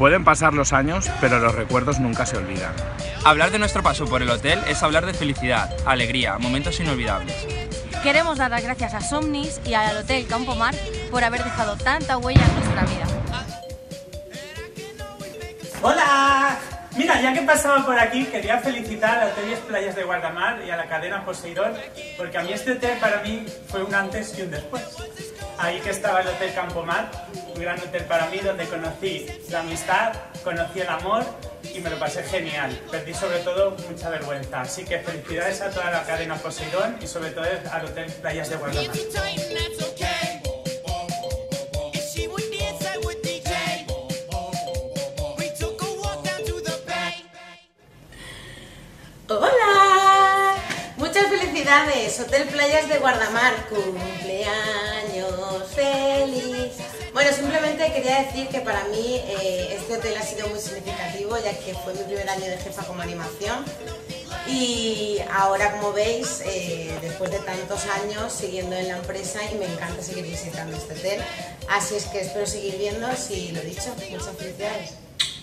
Pueden pasar los años, pero los recuerdos nunca se olvidan. Hablar de nuestro paso por el hotel es hablar de felicidad, alegría, momentos inolvidables. Queremos dar las gracias a Somnis y al Hotel Campo Mar por haber dejado tanta huella en nuestra vida. ¡Hola! Mira, ya que pasaba por aquí, quería felicitar al Hotel Playas de Guardamar y a la cadena Poseidón, porque a mí este hotel para mí fue un antes y un después. Ahí que estaba el Hotel Campo Mar, un gran hotel para mí, donde conocí la amistad, conocí el amor y me lo pasé genial. Perdí sobre todo mucha vergüenza. Así que felicidades a toda la cadena Poseidón y sobre todo al Hotel Playas de Guardamar. ¡Hola! Muchas felicidades, Hotel Playas de Guardamar, cumpleaños feliz. Bueno, simplemente quería decir que para mí este hotel ha sido muy significativo, ya que fue mi primer año de jefa como animación. Y ahora, como veis, después de tantos años siguiendo en la empresa, y me encanta seguir visitando este hotel. Así es que espero seguir viendo, si lo dicho, muchas felicidades.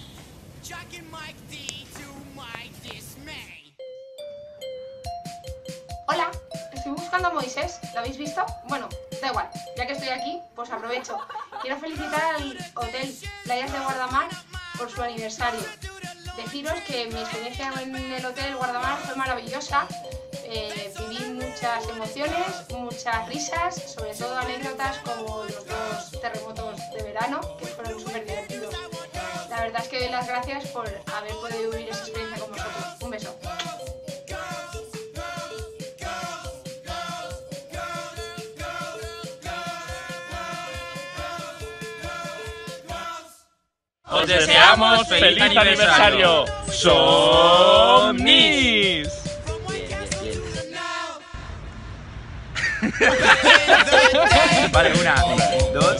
Hola, estoy buscando a Moisés, ¿lo habéis visto? Bueno, da igual, ya que estoy aquí, pues aprovecho. Quiero felicitar al Hotel Playas de Guardamar por su aniversario. Deciros que mi experiencia en el Hotel Guardamar fue maravillosa. Viví muchas emociones, muchas risas, sobre todo anécdotas como los 2 terremotos de verano, que fueron súper divertidos. La verdad es que doy las gracias por haber podido vivir esa experiencia con vosotros. Un beso. ¡Os deseamos feliz aniversario! ¡Somnis! Bien. Vale, 1, 2...